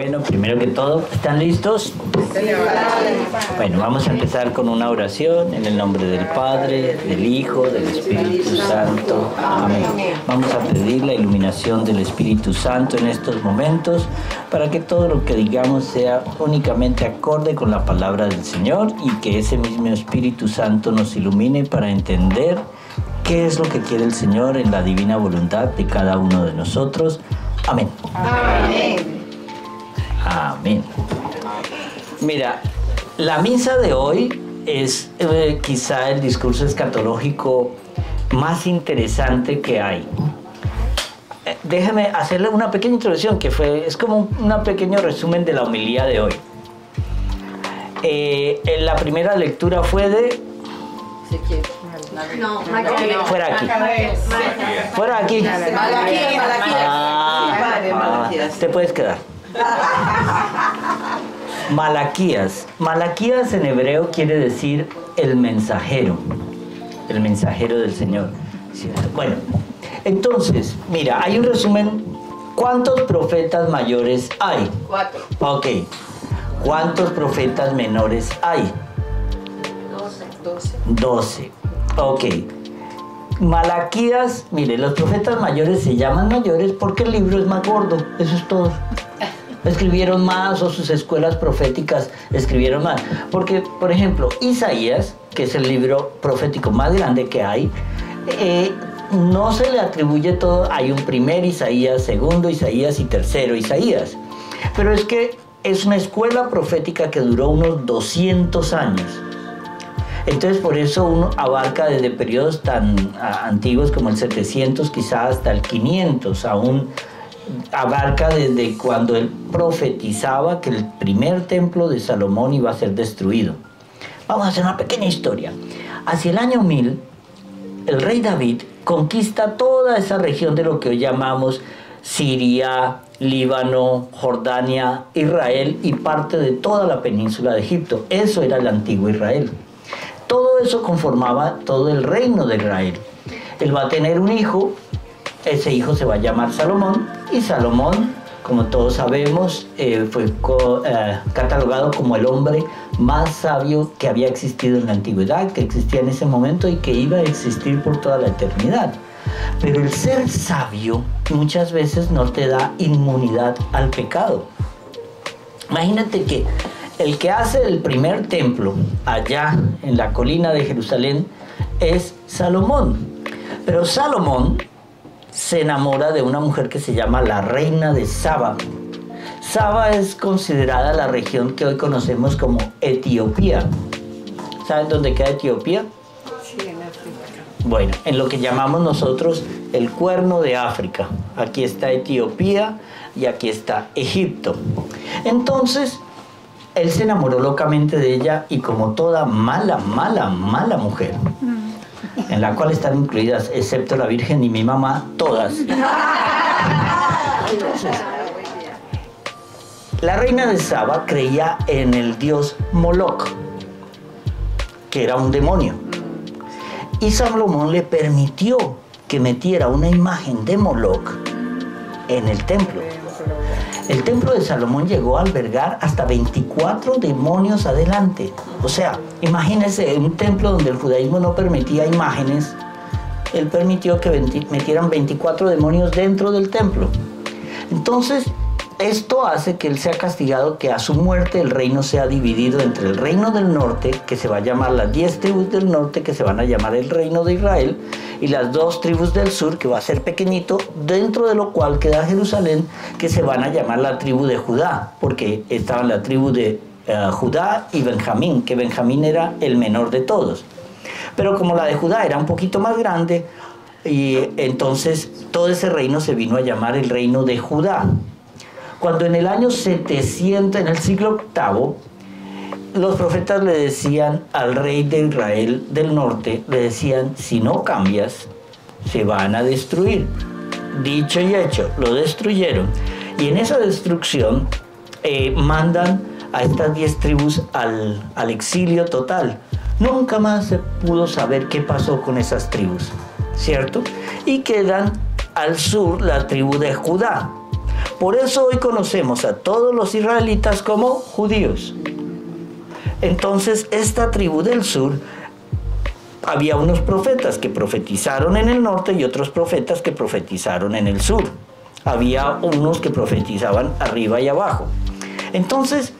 Bueno, primero que todo, ¿están listos? Bueno, vamos a empezar con una oración en el nombre del Padre, del Hijo, del Espíritu Santo. Amén. Vamos a pedir la iluminación del Espíritu Santo en estos momentos para que todo lo que digamos sea únicamente acorde con la palabra del Señor y que ese mismo Espíritu Santo nos ilumine para entender qué es lo que quiere el Señor en la divina voluntad de cada uno de nosotros. Amén. Amén. Amén. Mira, la misa de hoy es quizá el discurso escatológico más interesante que hay. Déjame hacerle una pequeña introducción es como un pequeño resumen de la homilía de hoy. La primera lectura fue de... No, fuera aquí. Fuera aquí. Te puedes quedar. Malaquías. Malaquías en hebreo quiere decir el mensajero del Señor. Bueno, entonces, mira, hay un resumen. ¿Cuántos profetas mayores hay? 4. Ok. ¿Cuántos profetas menores hay? 12. Ok. Malaquías, mire, los profetas mayores se llaman mayores porque el libro es más gordo, eso es todo. Escribieron más, o sus escuelas proféticas escribieron más. Porque, por ejemplo, Isaías, que es el libro profético más grande que hay, no se le atribuye todo. Hay un primer Isaías, segundo Isaías y tercero Isaías. Pero es que es una escuela profética que duró unos 200 años. Entonces, por eso uno abarca desde periodos tan antiguos como el 700, quizás hasta el 500, aún abarca desde cuando él profetizaba que el primer templo de Salomón iba a ser destruido. Vamos a hacer una pequeña historia. Hacia el año 1000, el rey David conquista toda esa región de lo que hoy llamamos Siria, Líbano, Jordania, Israel y parte de toda la península de Egipto. Eso era el antiguo Israel. Todo eso conformaba todo el reino de Israel. Él va a tener un hijo, ese hijo se va a llamar Salomón, y Salomón, como todos sabemos, fue catalogado como el hombre más sabio que había existido en la antigüedad, que existía en ese momento y que iba a existir por toda la eternidad. Pero el ser sabio muchas veces no te da inmunidad al pecado. Imagínate que el que hace el primer templo allá en la colina de Jerusalén es Salomón. Pero Salomón se enamora de una mujer que se llama la reina de Saba. Saba es considerada la región que hoy conocemos como Etiopía. ¿Saben dónde queda Etiopía? Sí, en África. Bueno, en lo que llamamos nosotros el Cuerno de África. Aquí está Etiopía y aquí está Egipto. Entonces, él se enamoró locamente de ella y como toda mala mujer, en la cual están incluidas, excepto la Virgen y mi mamá, todas. Entonces, la reina de Saba creía en el dios Moloch, que era un demonio. Y Salomón le permitió que metiera una imagen de Moloch en el templo. El templo de Salomón llegó a albergar hasta 24 demonios adelante. O sea, imagínense un templo donde el judaísmo no permitía imágenes. Él permitió que metieran 24 demonios dentro del templo. Entonces, esto hace que él sea castigado, que a su muerte el reino sea dividido entre el reino del norte, que se va a llamar las 10 tribus del norte, que se van a llamar el reino de Israel, y las 2 tribus del sur, que va a ser pequeñito, dentro de lo cual queda Jerusalén, que se van a llamar la tribu de Judá, porque estaban la tribu de Judá y Benjamín, que Benjamín era el menor de todos. Pero como la de Judá era un poquito más grande, y entonces todo ese reino se vino a llamar el reino de Judá. Cuando en el año 700, en el siglo VIII, los profetas le decían al rey de Israel del norte, le decían, si no cambias, se van a destruir. Dicho y hecho, lo destruyeron. Y en esa destrucción mandan a estas 10 tribus al exilio total. Nunca más se pudo saber qué pasó con esas tribus, ¿cierto? Y quedan al sur la tribu de Judá. Por eso hoy conocemos a todos los israelitas como judíos. Entonces, esta tribu del sur, había unos profetas que profetizaron en el norte y otros profetas que profetizaron en el sur. Había unos que profetizaban arriba y abajo. Entonces,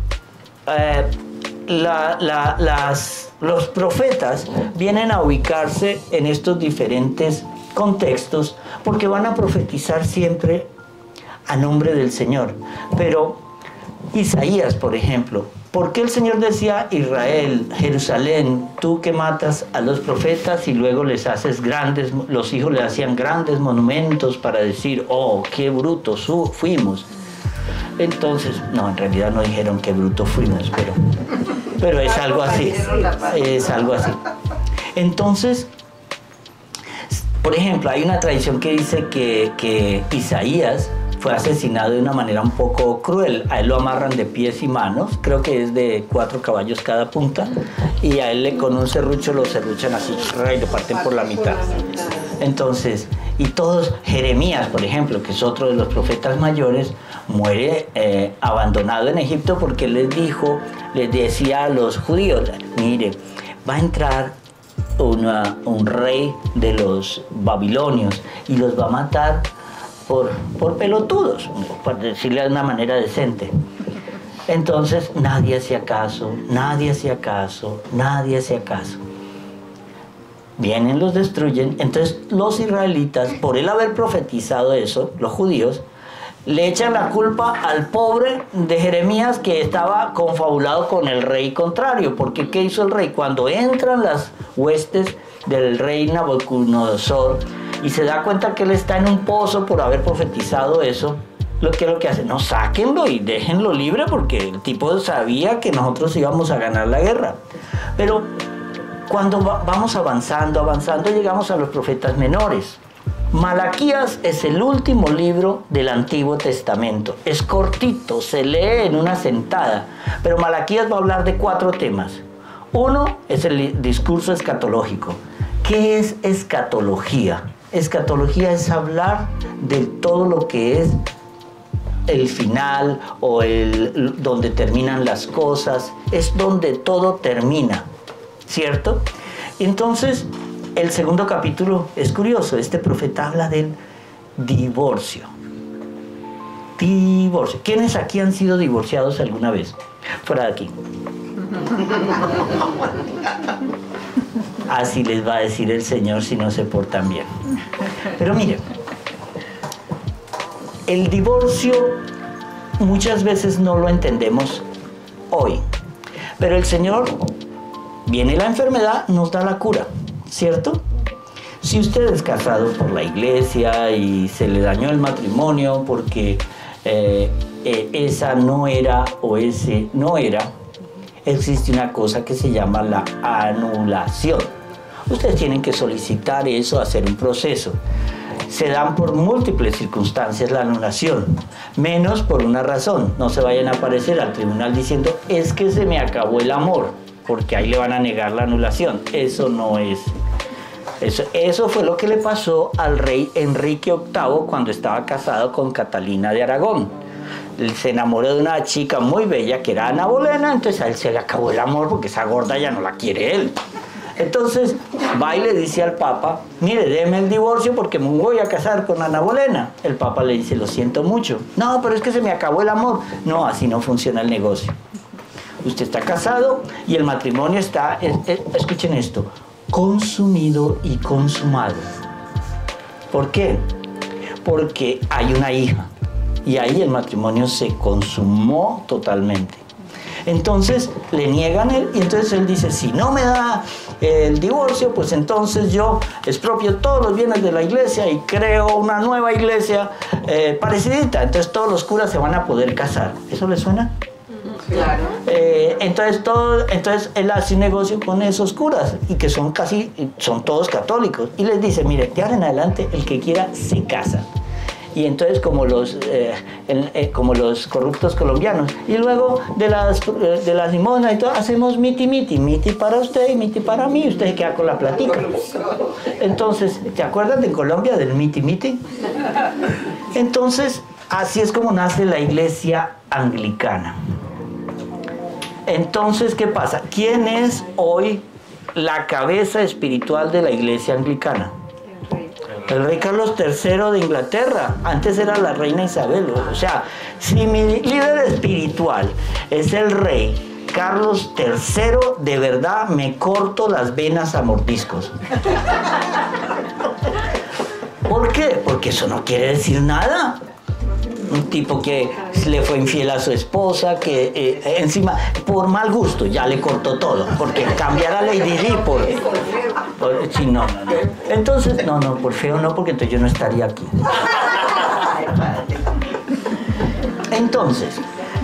los profetas vienen a ubicarse en estos diferentes contextos porque van a profetizar siempre a nombre del Señor. Pero Isaías, por ejemplo, ¿por qué el Señor decía Israel, Jerusalén, tú que matas a los profetas y luego les haces grandes, los hijos le hacían grandes monumentos para decir, oh, qué brutos fuimos? Entonces, no, en realidad no dijeron qué brutos fuimos, pero es algo así, es algo así. Entonces, por ejemplo, hay una tradición que dice que Isaías fue asesinado de una manera un poco cruel. A él lo amarran de pies y manos, creo que es de 4 caballos cada punta, y a él con un serrucho lo serruchan así y lo parten por la mitad. Entonces, y todos, Jeremías, por ejemplo, que es otro de los profetas mayores, muere abandonado en Egipto porque les decía a los judíos, mire, va a entrar un rey de los babilonios y los va a matar por pelotudos, por decirle de una manera decente. Entonces nadie hacía caso, nadie hacía caso, nadie hacía caso. Vienen, los destruyen. Entonces los israelitas, por él haber profetizado eso, los judíos, le echan la culpa al pobre de Jeremías que estaba confabulado con el rey contrario. Porque ¿qué hizo el rey? Cuando entran las huestes del rey Nabucodonosor y se da cuenta que él está en un pozo por haber profetizado eso, lo que hace, no, sáquenlo y déjenlo libre porque el tipo sabía que nosotros íbamos a ganar la guerra. Pero cuando vamos avanzando, llegamos a los profetas menores. Malaquías es el último libro del Antiguo Testamento. Es cortito, se lee en una sentada, pero Malaquías va a hablar de 4 temas. Uno es el discurso escatológico. ¿Qué es escatología? Escatología es hablar de todo lo que es el final o donde terminan las cosas. Es donde todo termina, ¿cierto? Entonces, el segundo capítulo es curioso. Este profeta habla del divorcio. Divorcio. ¿Quiénes aquí han sido divorciados alguna vez? Fuera de aquí. Así les va a decir el Señor si no se portan bien. Pero miren, el divorcio muchas veces no lo entendemos hoy. Pero el Señor, viene la enfermedad, nos da la cura, ¿cierto? Si usted es casado por la iglesia y se le dañó el matrimonio porque esa no era o ese no era, existe una cosa que se llama la anulación. Ustedes tienen que solicitar eso, hacer un proceso. Se dan por múltiples circunstancias la anulación, menos por una razón. No se vayan a aparecer al tribunal diciendo, es que se me acabó el amor, porque ahí le van a negar la anulación. Eso no es. Eso fue lo que le pasó al rey Enrique VIII cuando estaba casado con Catalina de Aragón. Él se enamoró de una chica muy bella que era Ana Bolena, entonces a él se le acabó el amor porque esa gorda ya no la quiere él. Entonces va y le dice al Papa, mire, déme el divorcio porque me voy a casar con Ana Bolena. El Papa le dice, lo siento mucho. No, pero es que se me acabó el amor. No, así no funciona el negocio. Usted está casado y el matrimonio está, escuchen esto, consumido y consumado. ¿Por qué? Porque hay una hija y ahí el matrimonio se consumó totalmente. Entonces le niegan él y entonces él dice, si no me da el divorcio, pues entonces yo expropio todos los bienes de la iglesia y creo una nueva iglesia parecidita. Entonces todos los curas se van a poder casar. ¿Eso le suena? Claro. Entonces él hace un negocio con esos curas y que son todos católicos y les dice, mire, de ahora en adelante el que quiera se casa. Y entonces como los corruptos colombianos, y luego de las limosnas y todo, hacemos miti para usted y miti para mí, usted se queda con la platica. Entonces, ¿te acuerdas de Colombia del miti? Entonces Así es como nace la iglesia anglicana. Entonces, ¿qué pasa? ¿Quién es hoy la cabeza espiritual de la iglesia anglicana? El rey Carlos III de Inglaterra. Antes era la reina Isabel. O sea, si mi líder espiritual es el rey Carlos III, de verdad me corto las venas a mordiscos. ¿Por qué? Porque eso no quiere decir nada. Un tipo que le fue infiel a su esposa, que encima, por mal gusto, ya le cortó todo. Porque cambiar a Lady Di por sí, no. Entonces, no, por feo no, porque entonces yo no estaría aquí. Entonces,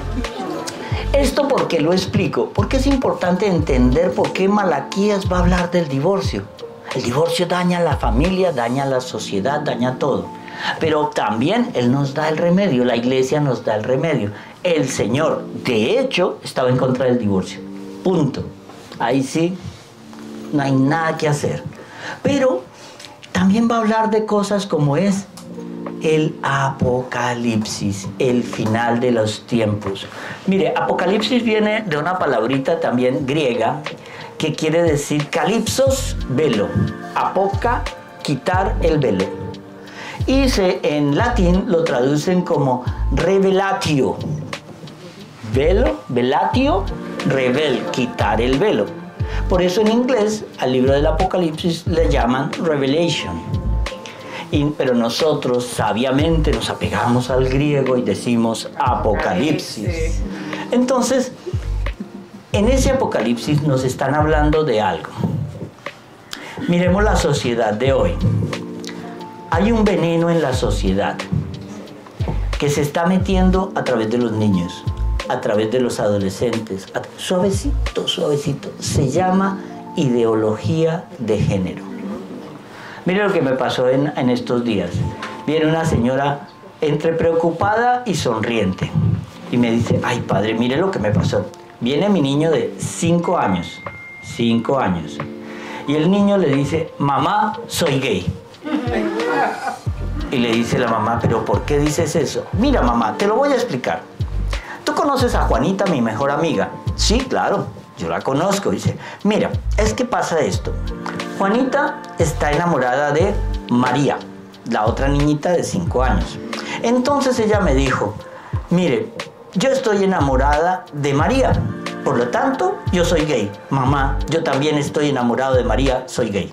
¿esto por qué lo explico? Porque es importante entender por qué Malaquías va a hablar del divorcio. El divorcio daña a la familia, daña a la sociedad, daña todo. Pero también Él nos da el remedio, la iglesia nos da el remedio. El Señor, de hecho, estaba en contra del divorcio. Punto. Ahí sí, no hay nada que hacer. Pero también va a hablar de cosas como es el Apocalipsis, el final de los tiempos. Mire, Apocalipsis viene de una palabrita también griega que quiere decir calipsos, velo. Apoca, quitar el velo. Y en latín lo traducen como revelatio. Velo, velatio, revel, quitar el velo. Por eso en inglés al libro del Apocalipsis le llaman Revelation. Pero nosotros sabiamente nos apegamos al griego y decimos Apocalipsis. Entonces, en ese Apocalipsis nos están hablando de algo. Miremos la sociedad de hoy. Hay un veneno en la sociedad que se está metiendo a través de los niños, a través de los adolescentes, suavecito, suavecito. Se llama ideología de género. Mire lo que me pasó en estos días. Viene una señora entre preocupada y sonriente y me dice, ay padre, mire lo que me pasó. Viene mi niño de 5 años, 5 años, y el niño le dice, mamá, soy gay. Y le dice la mamá, ¿pero por qué dices eso? Mira mamá, te lo voy a explicar. ¿Tú conoces a Juanita, mi mejor amiga? Sí, claro, yo la conozco. Dice, mira, es que pasa esto. Juanita está enamorada de María, la otra niñita de 5 años. Entonces ella me dijo, mire, yo estoy enamorada de María, por lo tanto, yo soy gay. Mamá, yo también estoy enamorado de María, soy gay.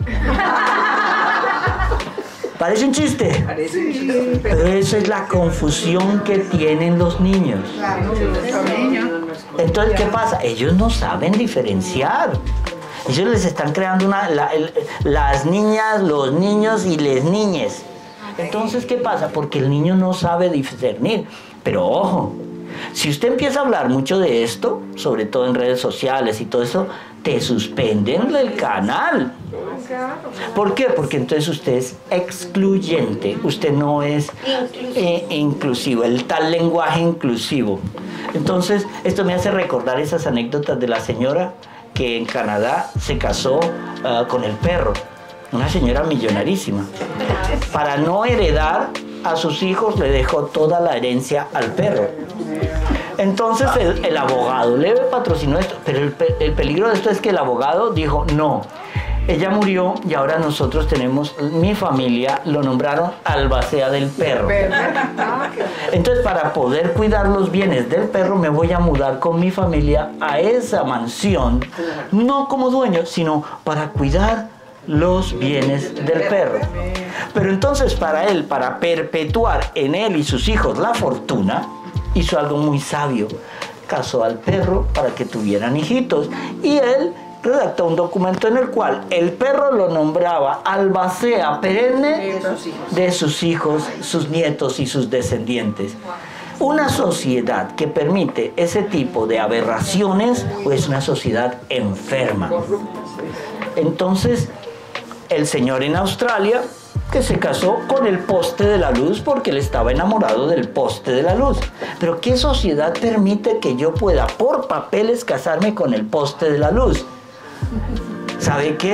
¿Parece un chiste? Parece un chiste. Pero esa es la confusión que tienen los niños. Entonces, ¿qué pasa? Ellos no saben diferenciar. Ellos les están creando las niñas, los niños y les niñes. Entonces, ¿qué pasa? Porque el niño no sabe discernir. Pero ojo, si usted empieza a hablar mucho de esto, sobre todo en redes sociales y todo eso, te suspenden el canal. ¿Por qué? Porque entonces usted es excluyente, usted no es inclusivo, el tal lenguaje inclusivo. Entonces, esto me hace recordar esas anécdotas de la señora que en Canadá se casó con el perro, una señora millonarísima. Para no heredar a sus hijos, le dejó toda la herencia al perro. Entonces el abogado le patrocinó esto, pero el peligro de esto es que el abogado dijo, no, ella murió y ahora nosotros tenemos, mi familia lo nombraron albacea del perro. Entonces, para poder cuidar los bienes del perro, me voy a mudar con mi familia a esa mansión, no como dueño, sino para cuidar los bienes del perro. Pero entonces para él, para perpetuar en él y sus hijos la fortuna, hizo algo muy sabio. Casó al perro para que tuvieran hijitos y él redactó un documento en el cual el perro lo nombraba albacea perenne de sus hijos, sus nietos y sus descendientes. Una sociedad que permite ese tipo de aberraciones es una sociedad enferma. Entonces, el señor en Australia, que se casó con el poste de la luz porque él estaba enamorado del poste de la luz. Pero ¿qué sociedad permite que yo pueda por papeles casarme con el poste de la luz? ¿Sabe qué?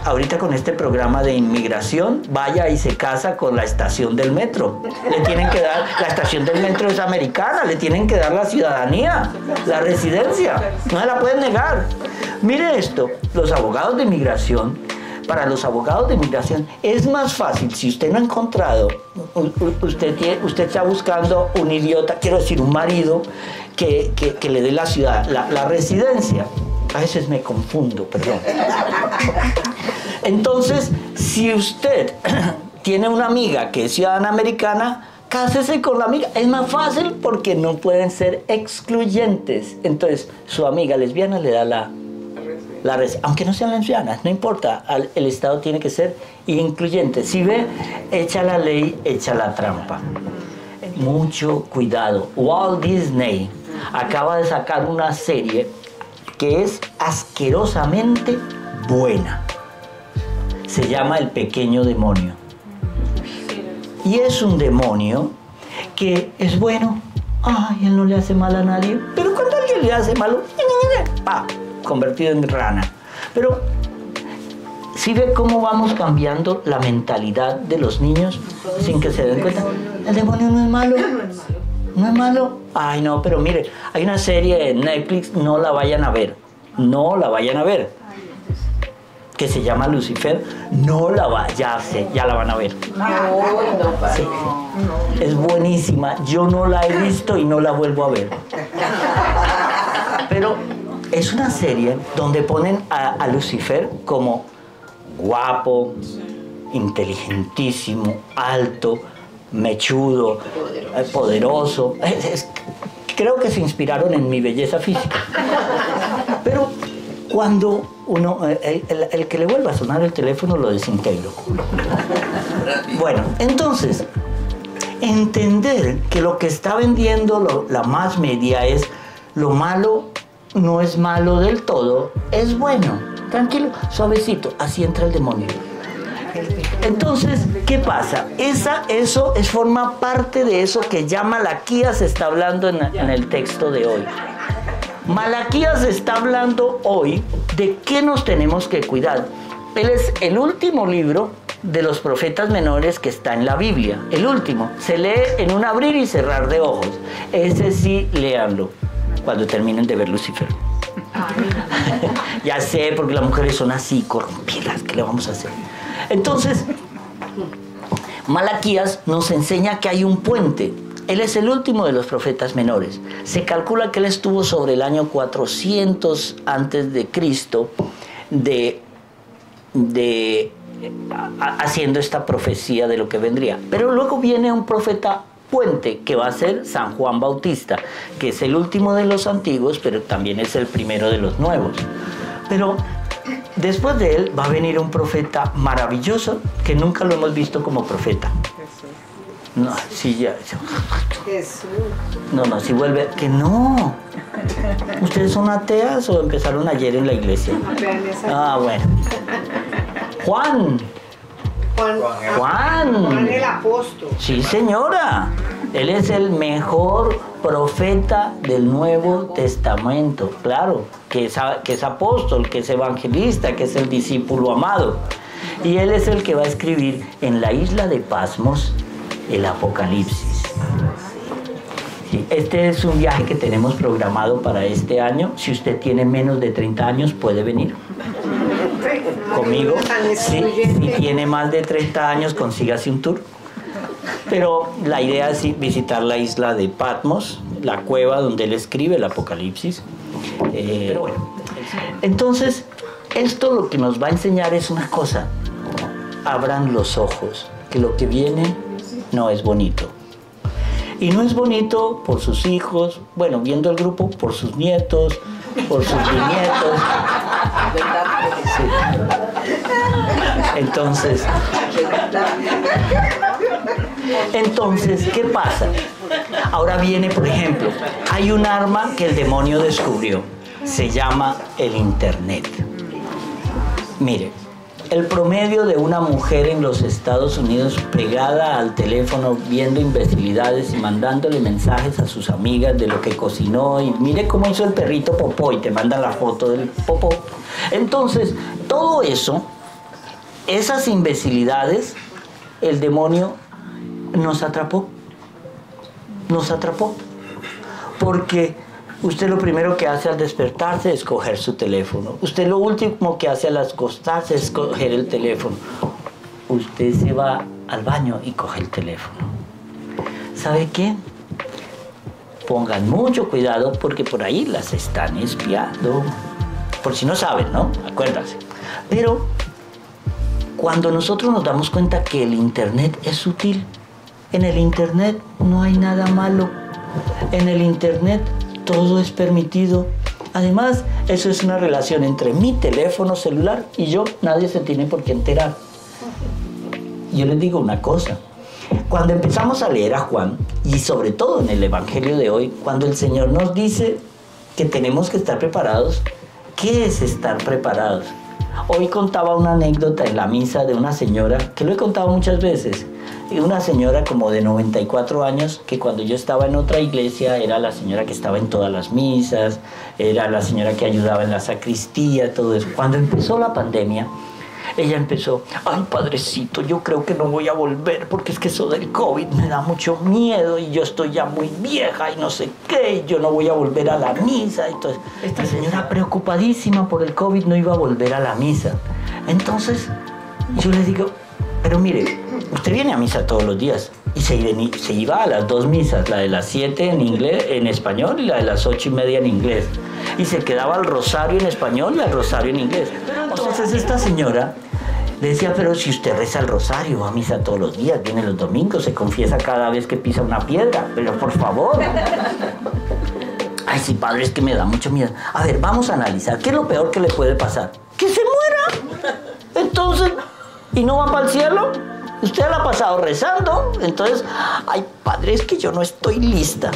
ahorita con este programa de inmigración, vaya y se casa con la estación del metro. Le tienen que dar, la estación del metro es americana, le tienen que dar la ciudadanía, la residencia, no se la pueden negar. Mire esto, los abogados de inmigración, para los abogados de inmigración es más fácil, si usted no ha encontrado, usted está buscando un idiota, quiero decir, un marido que le dé la ciudad, la residencia. A veces me confundo, perdón. Entonces, si usted tiene una amiga que es ciudadana americana, cásese con la amiga. Es más fácil porque no pueden ser excluyentes. Entonces, su amiga lesbiana le da la aunque no sean lesbianas, no importa. El Estado tiene que ser incluyente. Si ve, echa la ley, echa la trampa. Mucho cuidado. Walt Disney acaba de sacar una serie que es asquerosamente buena. Se llama El Pequeño Demonio. Y es un demonio que es bueno. Ay, él no le hace mal a nadie. Pero cuando alguien le hace malo, convertido en rana. Pero ¿sí ve cómo vamos cambiando la mentalidad de los niños sin que se den cuenta? El demonio no es malo. ¿No es malo? Ay, no, pero mire, hay una serie en Netflix, no la vayan a ver. No la vayan a ver. Que se llama Lucifer. No la ya la van a ver. Sí. Es buenísima. Yo no la he visto y no la vuelvo a ver. Pero es una serie donde ponen a Lucifer como guapo, inteligentísimo, alto, mechudo, poderoso. Creo que se inspiraron en mi belleza física. Pero cuando uno, el que le vuelva a sonar el teléfono lo desintegro. Bueno, entonces, entender que lo que está vendiendo la mass media es lo malo, no es malo del todo, es bueno. Tranquilo, suavecito, así entra el demonio. Entonces, ¿qué pasa? Eso forma parte de eso que ya Malaquías está hablando en el texto de hoy. Malaquías está hablando hoy de qué nos tenemos que cuidar. Él es el último libro de los profetas menores que está en la Biblia. El último. Se lee en un abrir y cerrar de ojos. Ese sí, léanlo cuando terminen de ver Lucifer. Ya sé, porque las mujeres son así, corrompidas. ¿Qué le vamos a hacer? Entonces, Malaquías nos enseña que hay un puente. Él es el último de los profetas menores. Se calcula que él estuvo sobre el año 400 antes de Cristo haciendo esta profecía de lo que vendría. Pero luego viene un profeta puente que va a ser San Juan Bautista, que es el último de los antiguos, pero también es el primero de los nuevos. Pero después de él va a venir un profeta maravilloso que nunca lo hemos visto como profeta. No, sí, ya. Jesús. No, si vuelve. Que no. ¿Ustedes son ateas o empezaron ayer en la iglesia? Ah, bueno. Juan el apóstol. Sí, señora. Él es el mejor profeta del Nuevo Testamento. Claro, que es apóstol, que es evangelista, que es el discípulo amado. Y él es el que va a escribir en la isla de Patmos el Apocalipsis. Sí, este es un viaje que tenemos programado para este año. Si usted tiene menos de 30 años, puede venir conmigo. Si tiene más de 30 años, consígase un tour. Pero la idea es visitar la isla de Patmos, la cueva donde él escribe el Apocalipsis. Pero bueno, entonces, esto lo que nos va a enseñar es una cosa. Abran los ojos, que lo que viene no es bonito. Y no es bonito por sus hijos, bueno, viendo el grupo, por sus nietos, por sus bisnietos. Sí. Entonces, ¿qué pasa? Ahora viene, por ejemplo, hay un arma que el demonio descubrió. Se llama el Internet. Mire, el promedio de una mujer en los Estados Unidos pegada al teléfono viendo imbecilidades y mandándole mensajes a sus amigas de lo que cocinó y mire cómo hizo el perrito popó y te mandan la foto del popó. Entonces, todo eso esas imbecilidades, el demonio nos atrapó. Nos atrapó. Porque usted lo primero que hace al despertarse es coger su teléfono. Usted lo último que hace al acostarse es coger el teléfono. Usted se va al baño y coge el teléfono. ¿Sabe qué? Pongan mucho cuidado porque por ahí las están espiando. Por si no saben, ¿no? Acuérdense. Pero cuando nosotros nos damos cuenta que el Internet es sutil, en el Internet no hay nada malo. En el Internet todo es permitido. Además, eso es una relación entre mi teléfono celular y yo. Nadie se tiene por qué enterar. Yo les digo una cosa. Cuando empezamos a leer a Juan, y sobre todo en el Evangelio de hoy, cuando el Señor nos dice que tenemos que estar preparados, ¿qué es estar preparados? Hoy contaba una anécdota en la misa de una señora, que lo he contado muchas veces, una señora como de 94 años, que cuando yo estaba en otra iglesia era la señora que estaba en todas las misas, era la señora que ayudaba en la sacristía, todo eso. Cuando empezó la pandemia, ella empezó, ay padrecito, yo creo que no voy a volver porque es que eso del COVID me da mucho miedo y yo estoy ya muy vieja y no sé qué, y yo no voy a volver a la misa. Entonces, esta señora preocupadísima por el COVID no iba a volver a la misa. Entonces, yo le digo, pero mire, usted viene a misa todos los días y se iba a las 2 misas, la de las 7 en inglés, en español, y la de las 8:30 en inglés. Y se quedaba al rosario en español y al rosario en inglés. Entonces esta señora le decía, pero si usted reza el rosario, va a misa todos los días, viene los domingos, se confiesa cada vez que pisa una piedra, pero por favor. Ay, sí, padre, es que me da mucho miedo. A ver, vamos a analizar, ¿qué es lo peor que le puede pasar? ¡Que se muera! Entonces, ¿y no va para el cielo? Usted la ha pasado rezando, entonces, ay, padre, es que yo no estoy lista.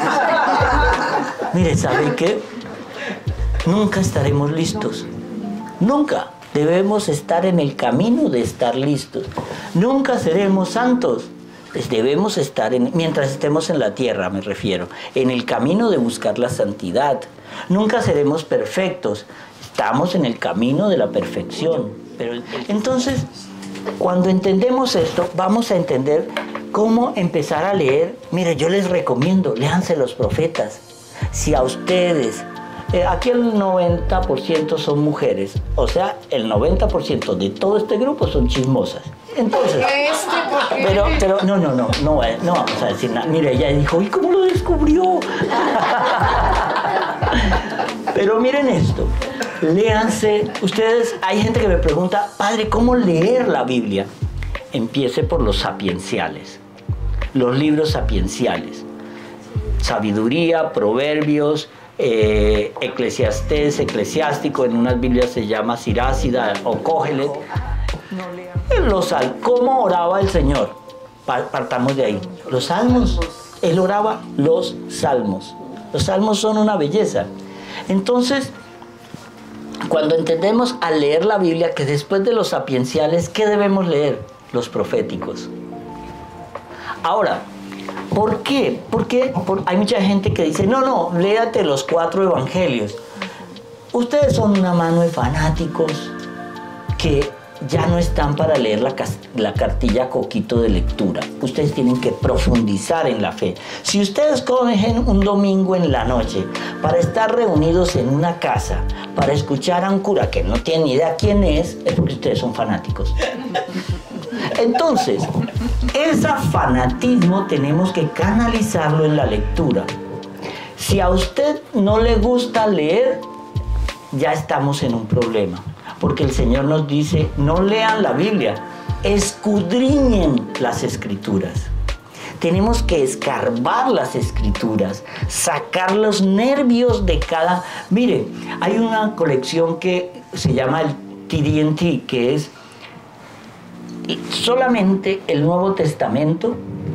Mire, ¿sabe qué? Nunca estaremos listos. Nunca. Debemos estar en el camino de estar listos. Nunca seremos santos. Pues debemos estar, mientras estemos en la tierra, me refiero, en el camino de buscar la santidad. Nunca seremos perfectos. Estamos en el camino de la perfección. Pero, entonces, cuando entendemos esto, vamos a entender cómo empezar a leer. Mire, yo les recomiendo, léanse los profetas. Si a ustedes... aquí el 90% son mujeres, o sea, el 90% de todo este grupo son chismosas. Entonces, pero no vamos a decir nada. Mire, ella dijo, ¿y cómo lo descubrió? Pero miren esto, léanse, ustedes, hay gente que me pregunta, padre, ¿cómo leer la Biblia? Empiece por los sapienciales, los libros sapienciales, Sabiduría, Proverbios, Eclesiastés, Eclesiástico, en unas Biblias se llama Sirácida o Cógelet. ¿Cómo oraba el Señor? Partamos de ahí. Los salmos. Él oraba los salmos. Los salmos son una belleza. Entonces, cuando entendemos al leer la Biblia que después de los sapienciales, ¿qué debemos leer? Los proféticos. Ahora, ¿por qué? Porque hay mucha gente que dice, no, léate los 4 evangelios. Ustedes son una mano de fanáticos que ya no están para leer la cartilla Coquito de lectura. Ustedes tienen que profundizar en la fe. Si ustedes cogen un domingo en la noche para estar reunidos en una casa, para escuchar a un cura que no tiene ni idea quién es porque ustedes son fanáticos. Entonces, ese fanatismo tenemos que canalizarlo en la lectura. Si a usted no le gusta leer, ya estamos en un problema. Porque el Señor nos dice, no lean la Biblia, escudriñen las Escrituras. Tenemos que escarbar las Escrituras, sacar los nervios de cada... Mire, hay una colección que se llama el TD&T, que es solamente el Nuevo Testamento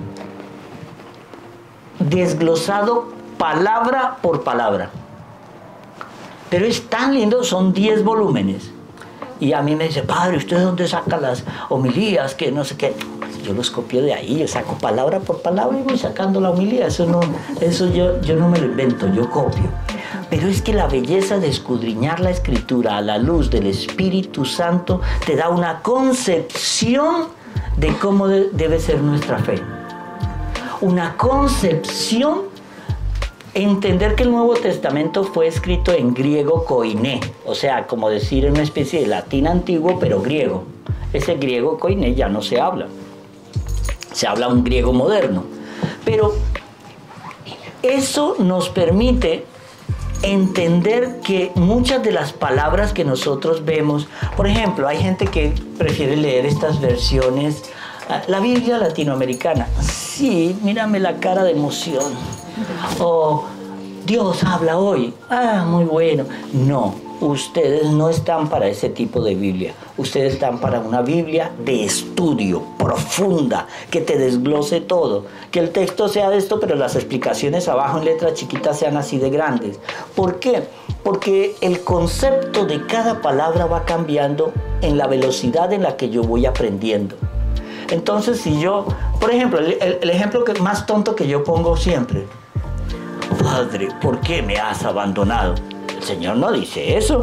desglosado palabra por palabra. Pero es tan lindo, son 10 volúmenes. Y a mí me dice, padre, ¿usted dónde saca las homilías? Que no sé qué. Yo los copio de ahí, yo saco palabra por palabra y voy sacando la homilía. Eso yo no me lo invento, yo copio. Pero es que la belleza de escudriñar la Escritura a la luz del Espíritu Santo te da una concepción de cómo debe ser nuestra fe. Una concepción, entender que el Nuevo Testamento fue escrito en griego koiné, o sea, como decir en una especie de latín antiguo, pero griego. Ese griego koiné ya no se habla. Se habla un griego moderno. Pero eso nos permite entender que muchas de las palabras que nosotros vemos, por ejemplo, hay gente que prefiere leer estas versiones, la Biblia latinoamericana, sí, mírame la cara de emoción, o Dios habla hoy, muy bueno. No, ustedes no están para ese tipo de Biblia, ustedes están para una Biblia de estudio, profunda, que te desglose todo, que el texto sea de esto, pero las explicaciones abajo en letras chiquitas sean así de grandes. ¿Por qué? Porque el concepto de cada palabra va cambiando en la velocidad en la que yo voy aprendiendo. Entonces, si yo, por ejemplo, el ejemplo más tonto que yo pongo siempre: Padre, ¿por qué me has abandonado? El Señor no dice eso.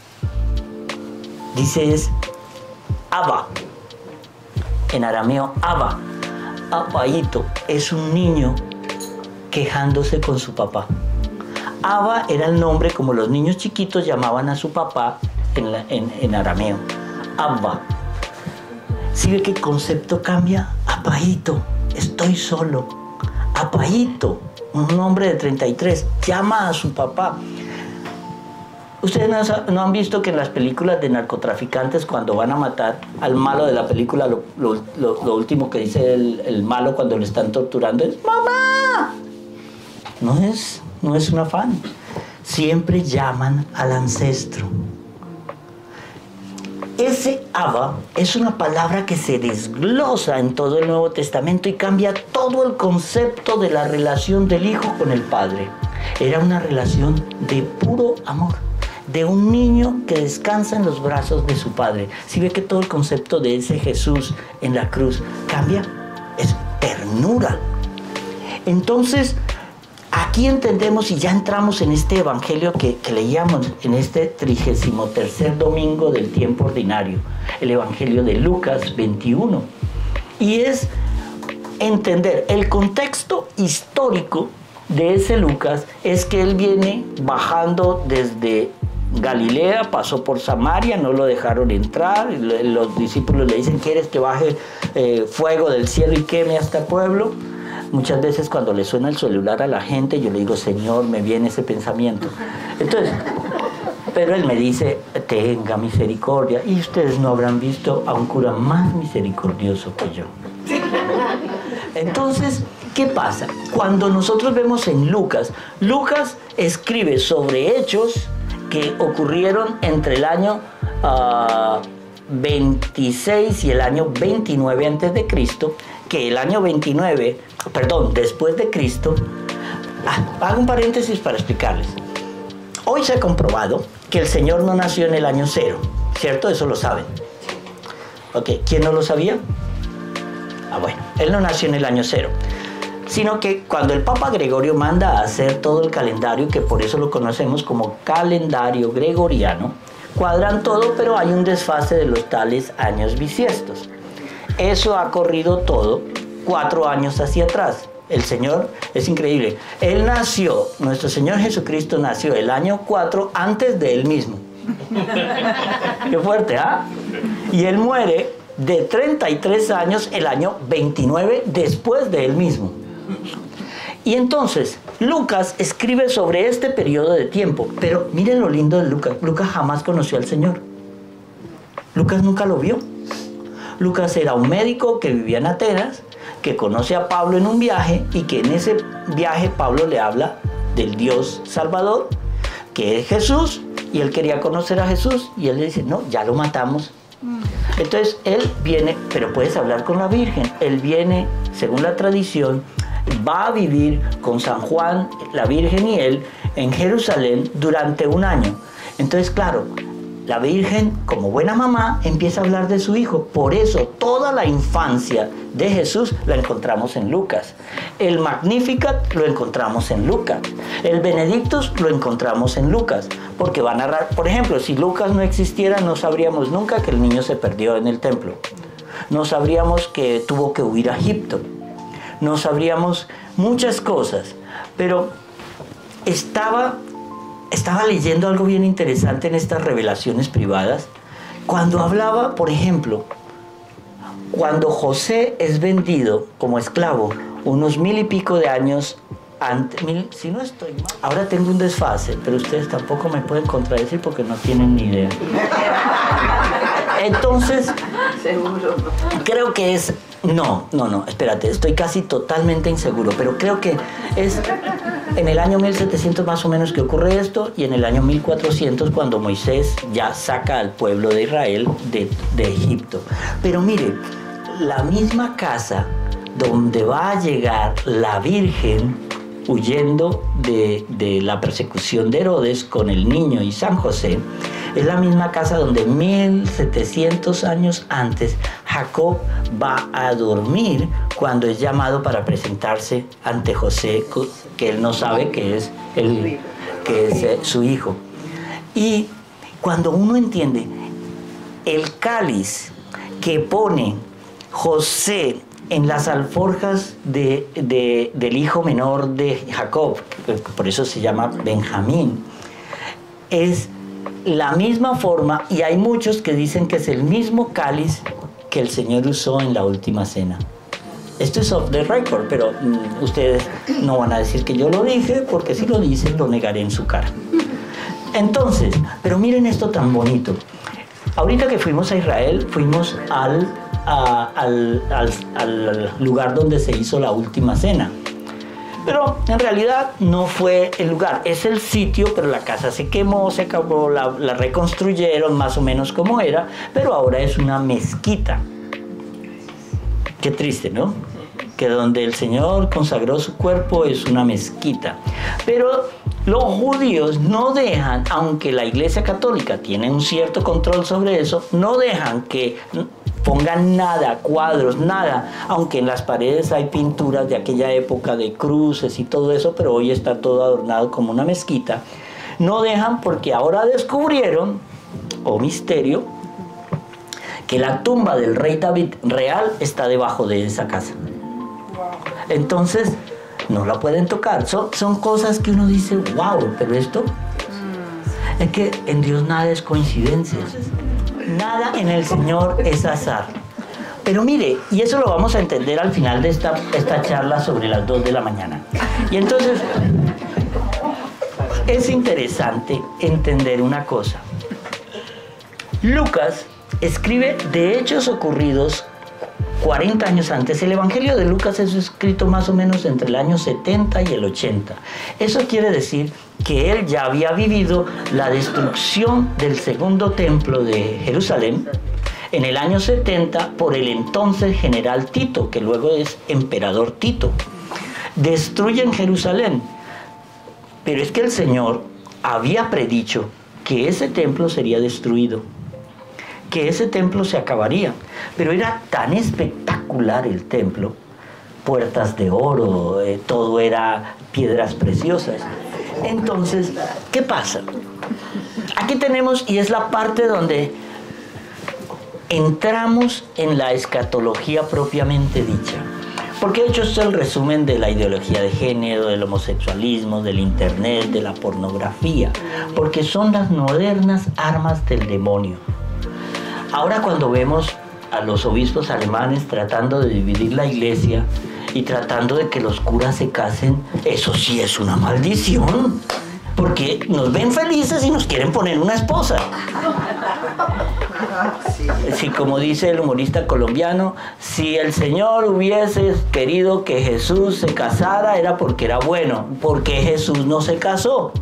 Dice es Abba. En arameo, Abba. Apaíto es un niño quejándose con su papá. Abba era el nombre como los niños chiquitos llamaban a su papá en arameo. Abba. ¿Sí ve que el concepto cambia? Apaíto, estoy solo. Apaíto, un hombre de 33, llama a su papá. Ustedes no han visto que en las películas de narcotraficantes, cuando van a matar al malo de la película, lo último que dice el malo cuando lo están torturando es ¡mamá! No es un afán. Siempre llaman al ancestro. Ese Abba es una palabra que se desglosa en todo el Nuevo Testamento y cambia todo el concepto de la relación del Hijo con el Padre. Era una relación de puro amor, de un niño que descansa en los brazos de su Padre. Si ve que todo el concepto de ese Jesús en la cruz cambia, es ternura. Entonces, aquí entendemos y ya entramos en este evangelio que leíamos en este 33º domingo del tiempo ordinario, el evangelio de Lucas 21. Y es entender el contexto histórico de ese Lucas, es que él viene bajando desde Galilea, pasó por Samaria, no lo dejaron entrar, los discípulos le dicen: ¿quieres que baje fuego del cielo y queme a este pueblo? Muchas veces cuando le suena el celular a la gente, yo le digo: Señor, me viene ese pensamiento. Entonces, pero él me dice: tenga misericordia. Y ustedes no habrán visto a un cura más misericordioso que yo. Entonces, ¿qué pasa? Cuando nosotros vemos en Lucas escribe sobre hechos que ocurrieron entre el año 26 y el año 29 antes de Cristo, que el año después de Cristo. Hago un paréntesis para explicarles. Hoy se ha comprobado que el Señor no nació en el año 0, ¿cierto? Eso lo saben. Ok, ¿quién no lo sabía? Bueno, él no nació en el año 0, sino que cuando el Papa Gregorio manda a hacer todo el calendario, que por eso lo conocemos como calendario gregoriano, cuadran todo, pero hay un desfase de los tales años bisiestos. Eso ha corrido todo 4 años hacia atrás. El Señor es increíble. Él nació, nuestro Señor Jesucristo nació el año 4 antes de él mismo. Qué fuerte, ¿ah? Y él muere de 33 años el año 29 después de él mismo. Y entonces, Lucas escribe sobre este periodo de tiempo. Pero miren lo lindo de Lucas. Lucas jamás conoció al Señor. Lucas nunca lo vio. Lucas era un médico que vivía en Atenas, que conoce a Pablo en un viaje y que en ese viaje Pablo le habla del Dios Salvador, que es Jesús, y él quería conocer a Jesús y él le dice: no, ya lo matamos. Entonces él viene, pero puedes hablar con la Virgen. Él viene, según la tradición, va a vivir con San Juan, la Virgen y él en Jerusalén durante un año. Entonces, claro, la Virgen, como buena mamá, empieza a hablar de su hijo. Por eso, toda la infancia de Jesús la encontramos en Lucas. El Magnificat lo encontramos en Lucas. El Benedictus lo encontramos en Lucas. Porque va a narrar, por ejemplo, si Lucas no existiera, no sabríamos nunca que el niño se perdió en el templo. No sabríamos que tuvo que huir a Egipto. No sabríamos muchas cosas. Pero estaba leyendo algo bien interesante en estas revelaciones privadas, cuando hablaba, por ejemplo, cuando José es vendido como esclavo, unos 1000 y pico de años antes, si no estoy mal, ahora tengo un desfase, pero ustedes tampoco me pueden contradecir porque no tienen ni idea. Entonces, creo que es... No, espérate, estoy casi totalmente inseguro, pero creo que es en el año 1700 más o menos que ocurre esto, y en el año 1400 cuando Moisés ya saca al pueblo de Israel de Egipto. Pero mire, la misma casa donde va a llegar la Virgen huyendo de la persecución de Herodes con el niño y San José, es la misma casa donde 1700 años antes Jacob va a dormir cuando es llamado para presentarse ante José, que él no sabe que es su hijo. Y cuando uno entiende el cáliz que pone José en las alforjas del hijo menor de Jacob, por eso se llama Benjamín, es la misma forma, y hay muchos que dicen que es el mismo cáliz que el Señor usó en la última cena. Esto es off the record, pero ustedes no van a decir que yo lo dije, porque si lo dicen lo negaré en su cara. Entonces, pero miren esto tan bonito. Ahorita que fuimos a Israel, fuimos al lugar donde se hizo la última cena. Pero en realidad no fue el lugar, es el sitio, pero la casa se quemó, se acabó, la reconstruyeron más o menos como era, pero ahora es una mezquita. Qué triste, ¿no? Que donde el Señor consagró su cuerpo es una mezquita. Pero los judíos no dejan, aunque la Iglesia Católica tiene un cierto control sobre eso, no dejan que pongan nada, cuadros, nada, aunque en las paredes hay pinturas de aquella época de cruces y todo eso, pero hoy está todo adornado como una mezquita. No dejan porque ahora descubrieron, oh misterio, que la tumba del rey David real está debajo de esa casa. Entonces, no la pueden tocar. Son cosas que uno dice, wow, pero esto es que en Dios nada es coincidencia. Nada en el Señor es azar. Pero mire, y eso lo vamos a entender al final de esta charla sobre las 2 de la mañana. Y entonces, es interesante entender una cosa. Lucas escribe de hechos ocurridos 40 años antes. El Evangelio de Lucas es escrito más o menos entre el año 70 y el 80. Eso quiere decir que él ya había vivido la destrucción del segundo templo de Jerusalén en el año 70 por el entonces general Tito, que luego es emperador Tito. Destruyen Jerusalén. Pero es que el Señor había predicho que ese templo sería destruido, que ese templo se acabaría. Pero era tan espectacular el templo, puertas de oro, todo era piedras preciosas. Entonces, ¿qué pasa? Aquí tenemos, y es la parte donde entramos en la escatología propiamente dicha. Porque de hecho es el resumen de la ideología de género, del homosexualismo, del internet, de la pornografía. Porque son las modernas armas del demonio. Ahora cuando vemos a los obispos alemanes tratando de dividir la iglesia y tratando de que los curas se casen, eso sí es una maldición, porque nos ven felices y nos quieren poner una esposa. Sí, como dice el humorista colombiano, si el Señor hubiese querido que Jesús se casara era porque era bueno, ¿por qué Jesús no se casó?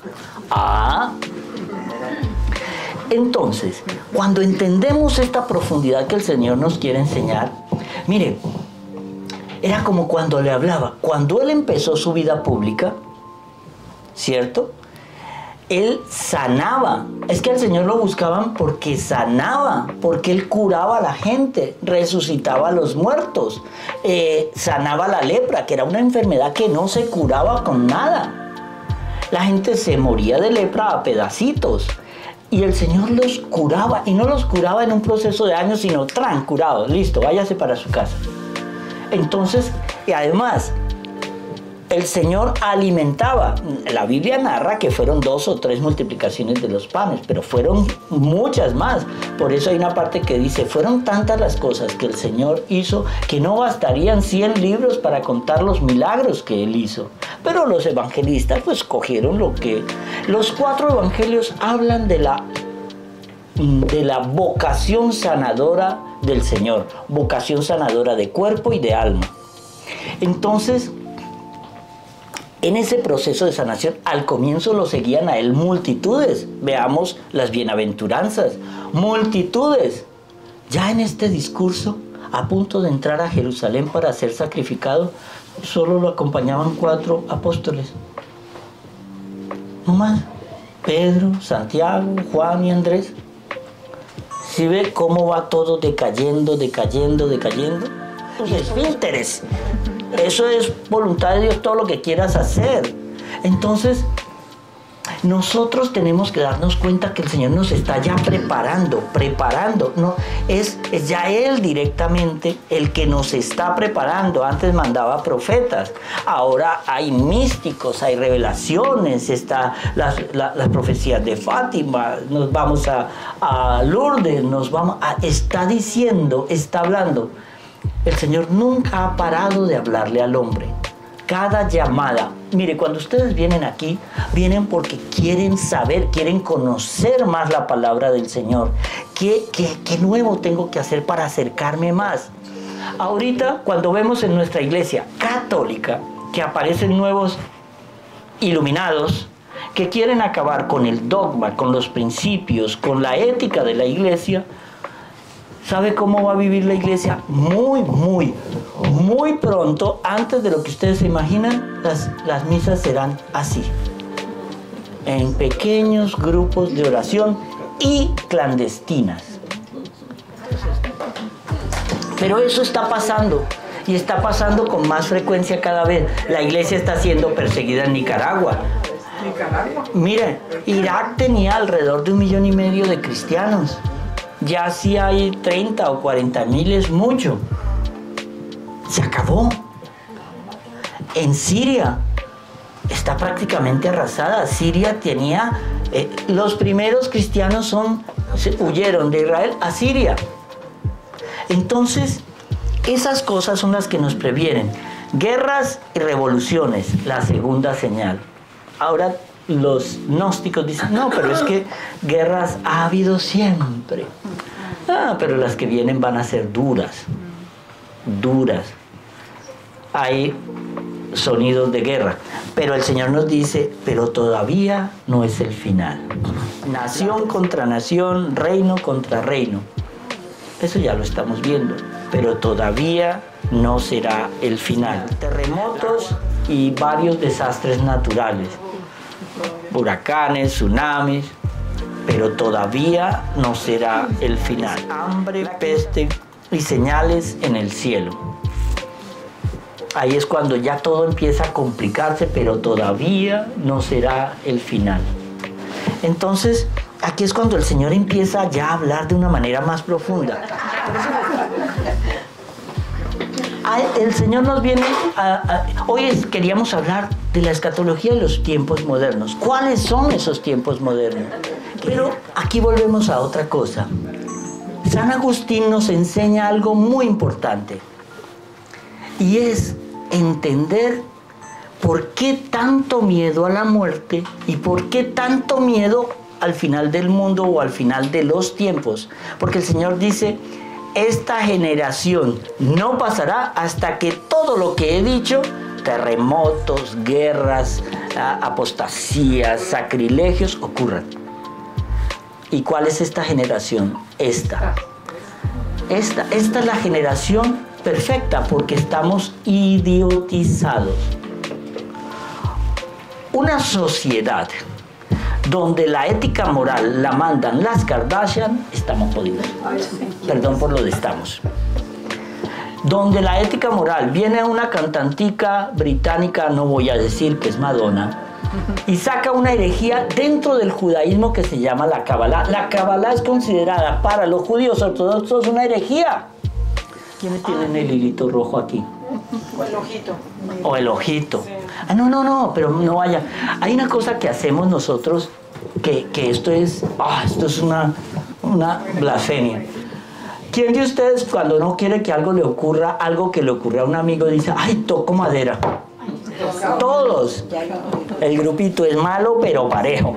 Entonces, cuando entendemos esta profundidad que el Señor nos quiere enseñar, mire, era como cuando le hablaba. Cuando él empezó su vida pública, ¿cierto? Él sanaba. Es que al Señor lo buscaban porque sanaba, porque Él curaba a la gente, resucitaba a los muertos, sanaba la lepra, que era una enfermedad que no se curaba con nada. La gente se moría de lepra a pedacitos. Y el Señor los curaba, y no los curaba en un proceso de años, sino curados, listo, váyase para su casa. Entonces, y además, el Señor alimentaba. La Biblia narra que fueron 2 o 3 multiplicaciones de los panes, pero fueron muchas más. Por eso hay una parte que dice, fueron tantas las cosas que el Señor hizo que no bastarían 100 libros para contar los milagros que Él hizo. Pero los evangelistas pues cogieron lo que... Los 4 evangelios hablan de la vocación sanadora del Señor, vocación sanadora de cuerpo y de alma. Entonces, en ese proceso de sanación, al comienzo lo seguían a Él multitudes. Veamos las bienaventuranzas, multitudes. Ya en este discurso, a punto de entrar a Jerusalén para ser sacrificado, solo lo acompañaban 4 apóstoles. No más. Pedro, Santiago, Juan y Andrés. ¿Sí ve cómo va todo decayendo? Los esfínteres. Eso es voluntad de Dios, todo lo que quieras hacer. Entonces, nosotros tenemos que darnos cuenta que el Señor nos está ya preparando. No, es ya Él directamente el que nos está preparando. Antes mandaba profetas, ahora hay místicos, hay revelaciones, está las profecías de Fátima, nos vamos a Lourdes, está diciendo, está hablando. El Señor nunca ha parado de hablarle al hombre. Cada llamada, mire, cuando ustedes vienen aquí, vienen porque quieren saber, quieren conocer más la palabra del Señor. ¿Qué nuevo tengo que hacer para acercarme más? Ahorita, cuando vemos en nuestra iglesia católica que aparecen nuevos iluminados que quieren acabar con el dogma, con los principios, con la ética de la iglesia, ¿sabe cómo va a vivir la iglesia? Muy pronto, antes de lo que ustedes se imaginan, las misas serán así. En pequeños grupos de oración y clandestinas. Pero eso está pasando. Y está pasando con más frecuencia cada vez. La iglesia está siendo perseguida en Nicaragua. Miren, Irak tenía alrededor de 1,5 millones de cristianos. Ya si hay 30 o 40 mil es mucho. Se acabó. En Siria está prácticamente arrasada. Siria tenía... los primeros cristianos huyeron de Israel a Siria. Entonces, esas cosas son las que nos previenen. Guerras y revoluciones, la segunda señal. Ahora los gnósticos dicen, no, pero es que guerras ha habido siempre. Pero las que vienen van a ser duras. Hay sonidos de guerra. Pero el Señor nos dice, pero todavía no es el final. Nación contra nación, reino contra reino. Eso ya lo estamos viendo. Pero todavía no será el final. Terremotos y varios desastres naturales. Huracanes, tsunamis. Pero todavía no será el final. Hambre, peste y señales en el cielo. Ahí es cuando ya todo empieza a complicarse, pero todavía no será el final. Entonces, aquí es cuando el Señor empieza ya a hablar de una manera más profunda. El Señor nos viene hoy queríamos hablar de la escatología de los tiempos modernos. ¿Cuáles son esos tiempos modernos? Pero aquí volvemos a otra cosa. San Agustín nos enseña algo muy importante. Y es entender por qué tanto miedo a la muerte y por qué tanto miedo al final del mundo o al final de los tiempos. Porque el Señor dice, esta generación no pasará hasta que todo lo que he dicho, terremotos, guerras, apostasías, sacrilegios, ocurran. ¿Y cuál es esta generación? Esta es la generación perfecta porque estamos idiotizados. Una sociedad donde la ética moral la mandan las Kardashian, estamos jodidos. Perdón por lo de estamos. Donde la ética moral viene una cantantica británica, no voy a decir que es Madonna, y saca una herejía dentro del judaísmo que se llama la Kabbalah. La Kabbalah es considerada para los judíos ortodoxos una herejía. ¿Quiénes tienen el hilito rojo aquí? O el ojito. O el ojito. Ah, no, pero no vaya. Hay una cosa que hacemos nosotros que esto es una blasfemia. ¿Quién de ustedes cuando no quiere que algo le ocurra, algo que le ocurrió a un amigo, dice, ay, toco madera? Todos. El grupito es malo, pero parejo.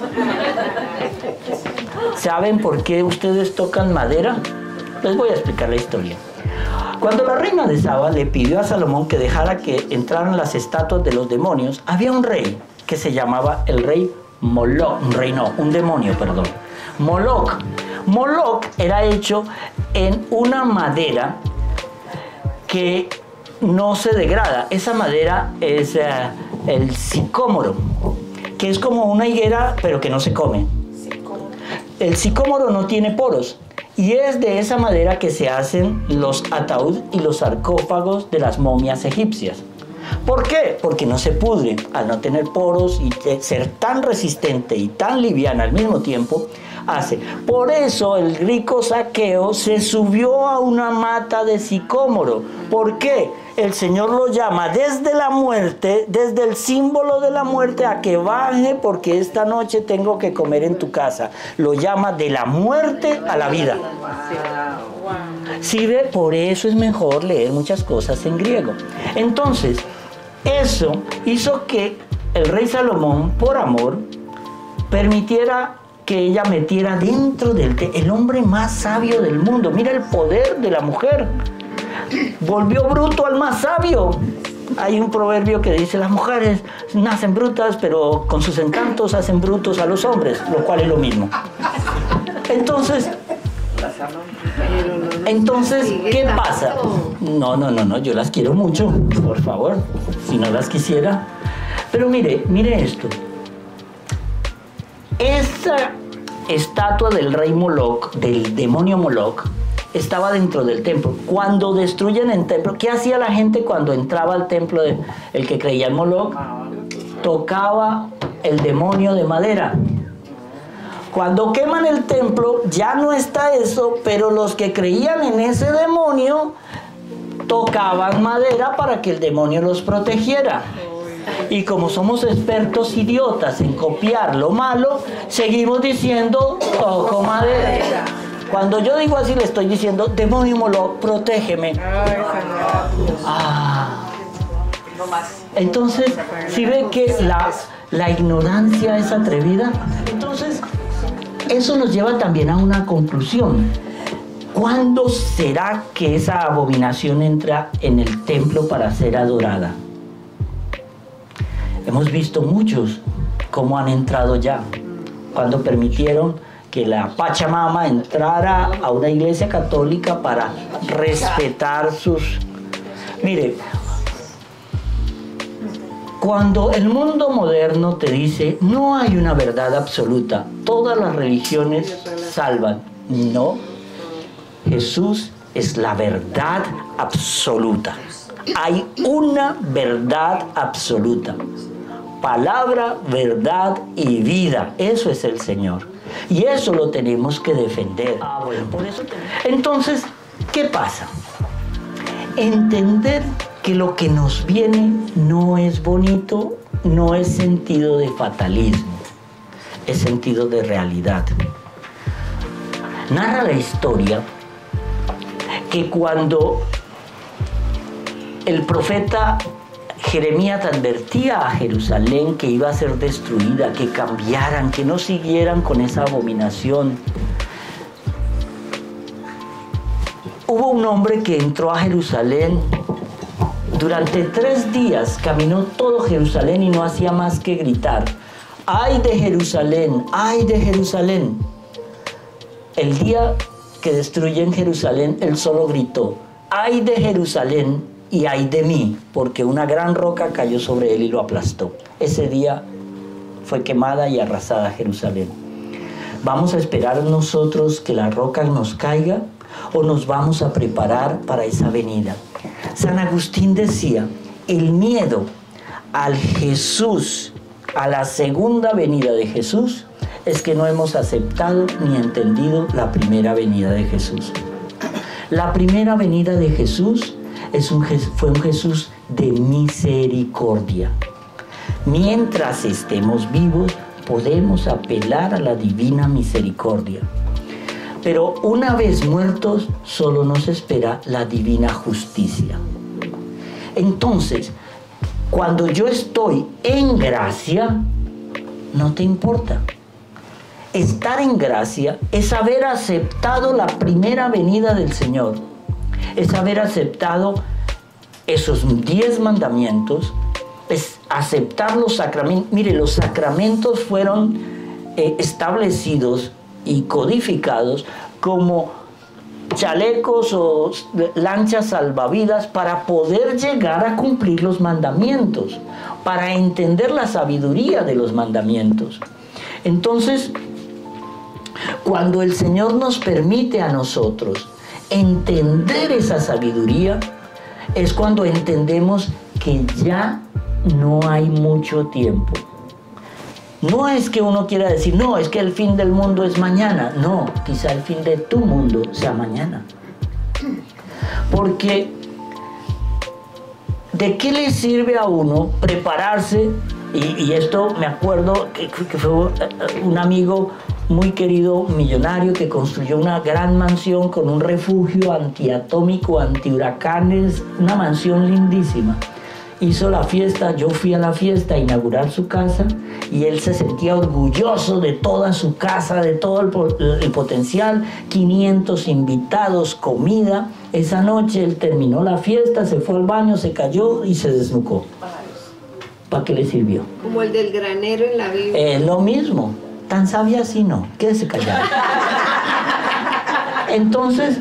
¿Saben por qué ustedes tocan madera? Les voy a explicar la historia. Cuando la reina de Saba le pidió a Salomón que dejara que entraran las estatuas de los demonios, había un rey que se llamaba el rey Moloch, un demonio, perdón. Moloch. Moloch era hecho en una madera que no se degrada. Esa madera es el sicómoro, que es como una higuera, pero que no se come. El sicómoro no tiene poros. Y es de esa madera que se hacen los ataúd y los sarcófagos de las momias egipcias. ¿Por qué? Porque no se pudre. Al no tener poros y ser tan resistente y tan liviana al mismo tiempo, hace. Por eso el rico Zaqueo se subió a una mata de sicómoro. ¿Por qué? El Señor lo llama desde la muerte, desde el símbolo de la muerte, a que baje porque esta noche tengo que comer en tu casa. Lo llama de la muerte a la vida. ¿Sí ve? Por eso es mejor leer muchas cosas en griego. Entonces, eso hizo que el rey Salomón, por amor, permitiera que ella metiera dentro del el hombre más sabio del mundo. Mira el poder de la mujer. Volvió bruto al más sabio. Hay un proverbio que dice, las mujeres nacen brutas, pero con sus encantos hacen brutos a los hombres, lo cual es lo mismo. Entonces, ¿qué pasa? No, yo las quiero mucho, por favor, si no las quisiera. Pero mire esto. Esa estatua del rey Moloch, del demonio Moloch, estaba dentro del templo. Cuando destruyen el templo, ¿qué hacía la gente cuando entraba al templo el que creía en Moloch? Tocaba el demonio de madera. Cuando queman el templo, ya no está eso, pero los que creían en ese demonio tocaban madera para que el demonio los protegiera. Y como somos expertos idiotas en copiar lo malo, seguimos diciendo, toco madera. Cuando yo digo así, le estoy diciendo, demonio Moloch, protégeme. Entonces, ¿sí ve que la ignorancia es atrevida? Entonces, eso nos lleva también a una conclusión. ¿Cuándo será que esa abominación entra en el templo para ser adorada? Hemos visto muchos cómo han entrado ya, cuando permitieron que la Pachamama entrara a una iglesia católica para respetar sus... Mire, cuando el mundo moderno te dice no hay una verdad absoluta, todas las religiones salvan. No, Jesús es la verdad absoluta. Hay una verdad absoluta. Palabra, verdad y vida. Eso es el Señor. Y eso lo tenemos que defender. Por eso entonces, ¿qué pasa? Entender que lo que nos viene no es bonito, no es sentido de fatalismo, es sentido de realidad. Narra la historia que cuando el profeta Jeremías advertía a Jerusalén que iba a ser destruida, que cambiaran, que no siguieran con esa abominación, hubo un hombre que entró a Jerusalén. Durante 3 días caminó todo Jerusalén y no hacía más que gritar: ¡ay de Jerusalén! ¡Ay de Jerusalén! El día que destruyen Jerusalén, él solo gritó: ¡ay de Jerusalén y ay de mí! Porque una gran roca cayó sobre él y lo aplastó. Ese día fue quemada y arrasada Jerusalén. ¿Vamos a esperar nosotros que la roca nos caiga o nos vamos a preparar para esa venida? San Agustín decía, el miedo al Jesús, a la segunda venida de Jesús, es que no hemos aceptado ni entendido la primera venida de Jesús. La primera venida de Jesús fue un Jesús de misericordia. Mientras estemos vivos, podemos apelar a la divina misericordia. Pero una vez muertos, solo nos espera la divina justicia. Entonces, cuando yo estoy en gracia, no te importa. Estar en gracia es haber aceptado la primera venida del Señor. Es haber aceptado esos 10 mandamientos, es aceptar los sacramentos. Mire, los sacramentos fueron establecidos y codificados como chalecos o lanchas salvavidas para poder llegar a cumplir los mandamientos, para entender la sabiduría de los mandamientos. Entonces, cuando el Señor nos permite a nosotros entender esa sabiduría, es cuando entendemos que ya no hay mucho tiempo. No es que uno quiera decir, no, es que el fin del mundo es mañana. No, quizá el fin de tu mundo sea mañana. Porque, ¿de qué le sirve a uno prepararse? Y esto me acuerdo que fue un amigo muy querido, millonario, que construyó una gran mansión con un refugio antiatómico, antihuracanes, una mansión lindísima. Hizo la fiesta, yo fui a la fiesta a inaugurar su casa y él se sentía orgulloso de toda su casa, de todo el potencial, 500 invitados, comida. Esa noche él terminó la fiesta, se fue al baño, se cayó y se desnucó. ¿Para qué le sirvió? Como el del granero en la Biblia. Es lo mismo, tan sabia así no, quédese callado. Entonces,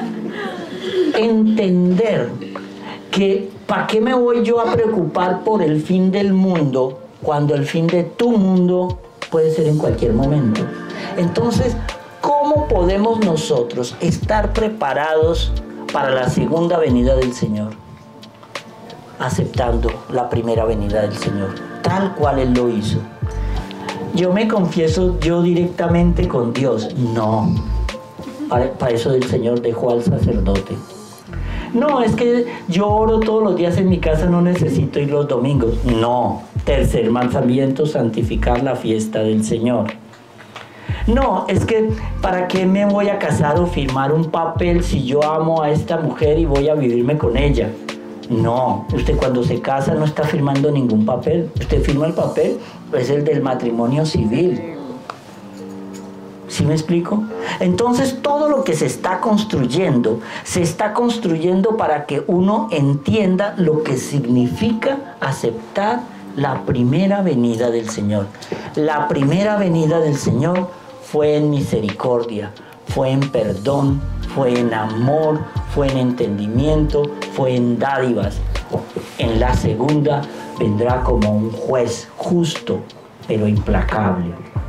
entender que ¿para qué me voy yo a preocupar por el fin del mundo cuando el fin de tu mundo puede ser en cualquier momento? Entonces, ¿cómo podemos nosotros estar preparados para la segunda venida del Señor? Aceptando la primera venida del Señor, tal cual Él lo hizo. Yo me confieso yo directamente con Dios. No, para eso el Señor dejó al sacerdote. No, es que yo oro todos los días en mi casa, no necesito ir los domingos. No, tercer mandamiento, santificar la fiesta del Señor. No, es que ¿para qué me voy a casar o firmar un papel si yo amo a esta mujer y voy a vivirme con ella? No, usted cuando se casa no está firmando ningún papel. Usted firma el papel, es el del matrimonio civil. ¿Sí me explico? Entonces todo lo que se está construyendo para que uno entienda lo que significa aceptar la primera venida del Señor. La primera venida del Señor fue en misericordia, fue en perdón, fue en amor, fue en entendimiento, fue en dádivas. En la segunda vendrá como un juez justo, pero implacable.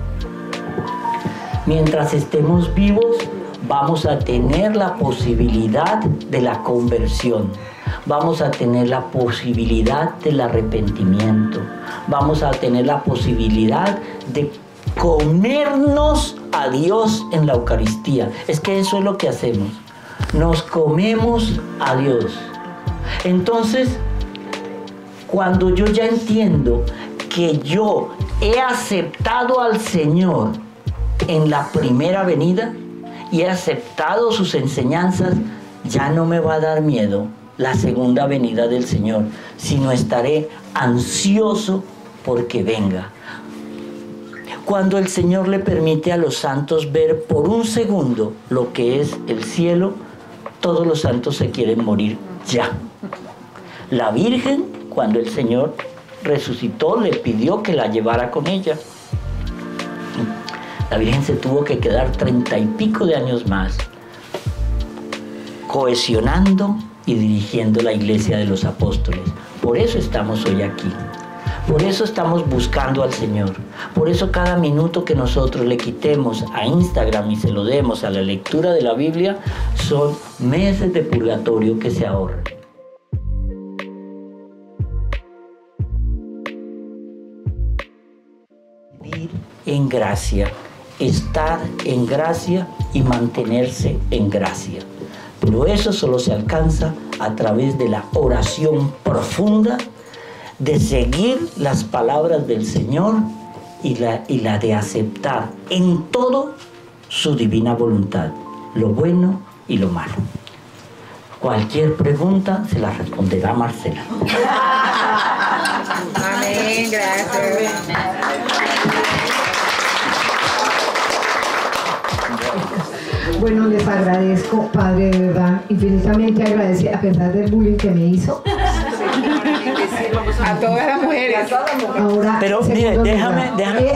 Mientras estemos vivos, vamos a tener la posibilidad de la conversión. Vamos a tener la posibilidad del arrepentimiento. Vamos a tener la posibilidad de comernos a Dios en la Eucaristía. Es que eso es lo que hacemos. Nos comemos a Dios. Entonces, cuando yo ya entiendo que yo he aceptado al Señor en la primera venida y he aceptado sus enseñanzas, ya no me va a dar miedo la segunda venida del Señor, sino estaré ansioso porque venga. Cuando el Señor le permite a los santos ver por un segundo lo que es el cielo, todos los santos se quieren morir ya. La Virgen, cuando el Señor resucitó, le pidió que la llevara con ella. La Virgen se tuvo que quedar 30 y pico de años más, cohesionando y dirigiendo la iglesia de los apóstoles. Por eso estamos hoy aquí. Por eso estamos buscando al Señor. Por eso cada minuto que nosotros le quitemos a Instagram y se lo demos a la lectura de la Biblia, son meses de purgatorio que se ahorran. Vivir en gracia, estar en gracia y mantenerse en gracia. Pero eso solo se alcanza a través de la oración profunda, de seguir las palabras del Señor y la de aceptar en todo su divina voluntad, lo bueno y lo malo. Cualquier pregunta se la responderá Marcela. Amén, gracias. Bueno, les agradezco, Padre, de verdad, infinitamente agradecida, a pesar del bullying que me hizo. A todas las mujeres. Ahora, Pero mire, déjame.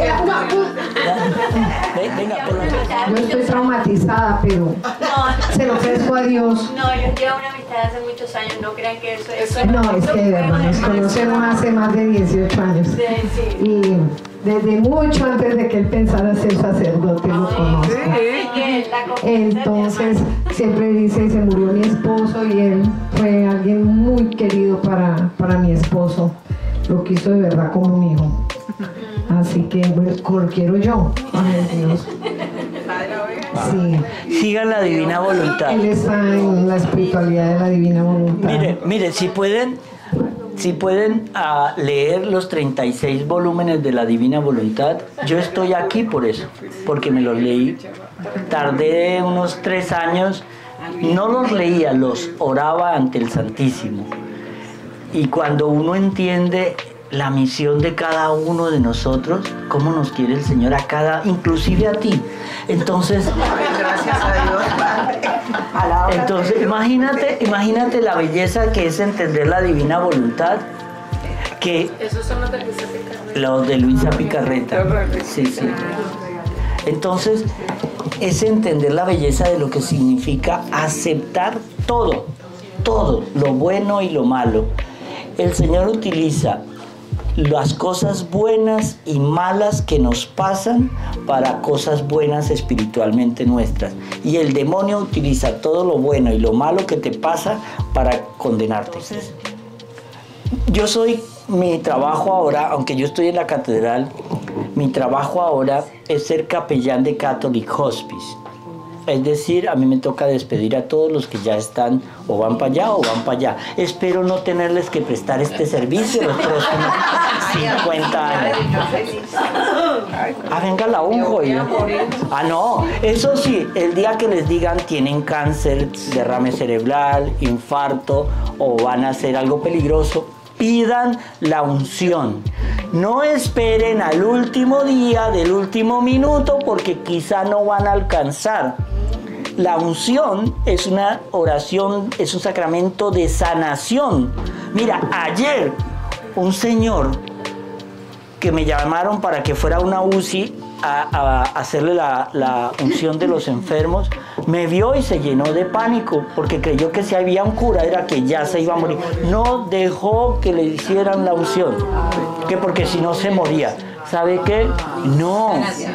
Venga, por lo menos. Yo estoy traumatizada, pero se lo ofrezco a Dios. No, yo llevo una amistad hace muchos años, no crean que eso es... No, es que de verdad nos conocemos hace más de 18 años. Sí. Y desde mucho antes de que él pensara ser sacerdote lo conozco. Entonces, siempre dice, se murió mi esposo y él fue alguien muy querido para mi esposo. Lo quiso de verdad como un hijo. Así que lo quiero yo. Ay, Dios. Sí. Sigan la divina voluntad. Él está en la espiritualidad de la divina voluntad. Mire, si pueden leer los 36 volúmenes de la divina voluntad, yo estoy aquí por eso, porque me los leí. Tardé unos 3 años, no los leía, los oraba ante el Santísimo. Y cuando uno entiende la misión de cada uno de nosotros, cómo nos quiere el Señor a cada, inclusive a ti. Entonces, Gracias a Dios. entonces imagínate la belleza que es entender la divina voluntad, que Esos son los de Luisa Picarreta. los de Luisa Picarreta. Sí. Entonces, es entender la belleza de lo que significa aceptar todo, lo bueno y lo malo. El Señor utiliza las cosas buenas y malas que nos pasan para cosas buenas espiritualmente nuestras. Y el demonio utiliza todo lo bueno y lo malo que te pasa para condenarte. Mi trabajo ahora, aunque yo estoy en la catedral, mi trabajo ahora es ser capellán de Catholic Hospice. Es decir, a mí me toca despedir a todos los que ya están o van para allá o van para allá. Espero no tenerles que prestar este servicio los próximos 50 años. Venga la unjo. No, eso sí, el día que les digan tienen cáncer, derrame cerebral, infarto o van a hacer algo peligroso, pidan la unción. No esperen al último día del último minuto porque quizá no van a alcanzar. La unción es una oración, es un sacramento de sanación. Mira, ayer un señor que me llamaron para que fuera a una UCI a hacerle la unción de los enfermos, me vio y se llenó de pánico porque creyó que si había un cura era que ya se iba a morir. No dejó que le hicieran la unción, que porque si no se moría. ¿Sabe qué? No.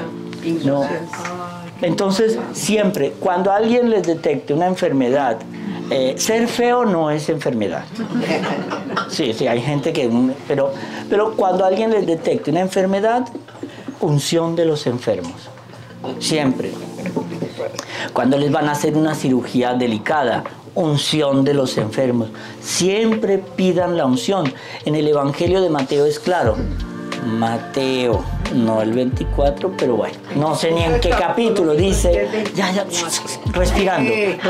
Entonces, siempre, cuando alguien les detecte una enfermedad, ser feo no es enfermedad. Sí, hay gente que... Pero cuando alguien les detecte una enfermedad, unción de los enfermos. Siempre. Cuando les van a hacer una cirugía delicada, unción de los enfermos. Siempre pidan la unción. En el Evangelio de Mateo es claro. Mateo, no el 24, pero bueno, no sé ni en qué capítulo, dice, respirando.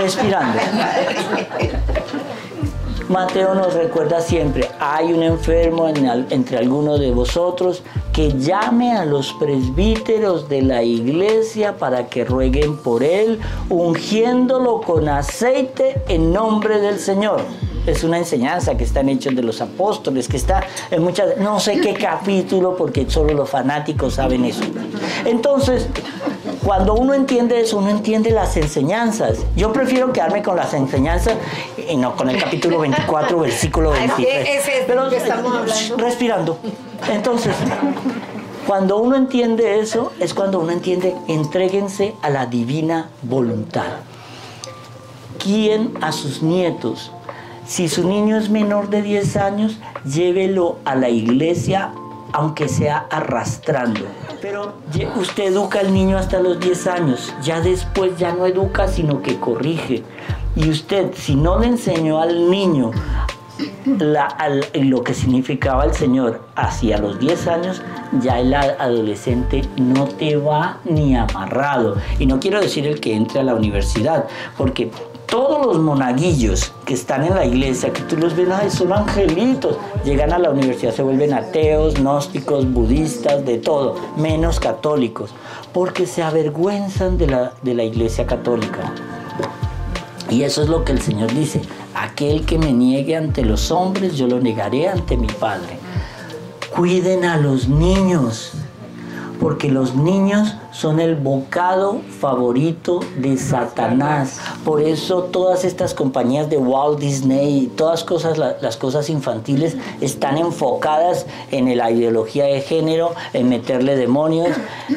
Mateo nos recuerda siempre, hay un enfermo entre algunos de vosotros, que llame a los presbíteros de la iglesia para que rueguen por él, ungiéndolo con aceite en nombre del Señor. Es una enseñanza que está en Hechos de los Apóstoles, que está en muchas, no sé qué capítulo, porque solo los fanáticos saben eso. Entonces, Cuando uno entiende eso, uno entiende las enseñanzas. Yo prefiero quedarme con las enseñanzas y no con el capítulo 24, versículo 23. Ese es lo que estamos hablando. Respirando. Entonces, cuando uno entiende eso, es cuando uno entiende, entréguense a la divina voluntad. Guíen a sus nietos. Si su niño es menor de 10 años, llévelo a la iglesia, aunque sea arrastrando. Pero usted educa al niño hasta los 10 años. Ya después ya no educa, sino que corrige. Y usted, si no le enseñó al niño lo que significaba el Señor hacia los 10 años, ya el adolescente no te va ni amarrado. Y no quiero decir el que entre a la universidad, porque todos los monaguillos que están en la iglesia, que tú los ves, ay, son angelitos, llegan a la universidad, se vuelven ateos, gnósticos, budistas, de todo, menos católicos, porque se avergüenzan de la iglesia católica. Y eso es lo que el Señor dice: aquel que me niegue ante los hombres, yo lo negaré ante mi Padre. Cuiden a los niños, porque los niños son el bocado favorito de Satanás. Por eso todas estas compañías de Walt Disney, todas las cosas infantiles están enfocadas en la ideología de género, en meterle demonios.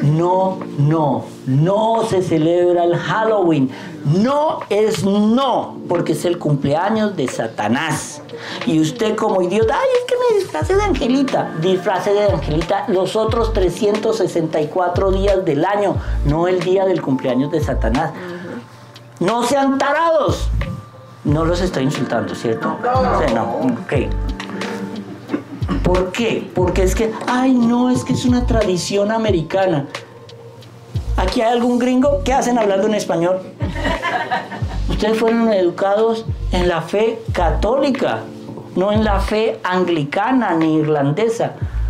No se celebra el Halloween. No es no, porque es el cumpleaños de Satanás. Y usted como idiota, ay, es que me disfrace de angelita. Disfrace de angelita los otros 364 días del año, no el día del cumpleaños de Satanás. No sean tarados. No los estoy insultando, ¿cierto? No, ok. ¿Por qué? Porque es que, ay, no, es que es una tradición americana. ¿Aquí hay algún gringo? ¿Qué hacen hablando en español? Ustedes fueron educados en la fe católica, no en la fe anglicana ni irlandesa.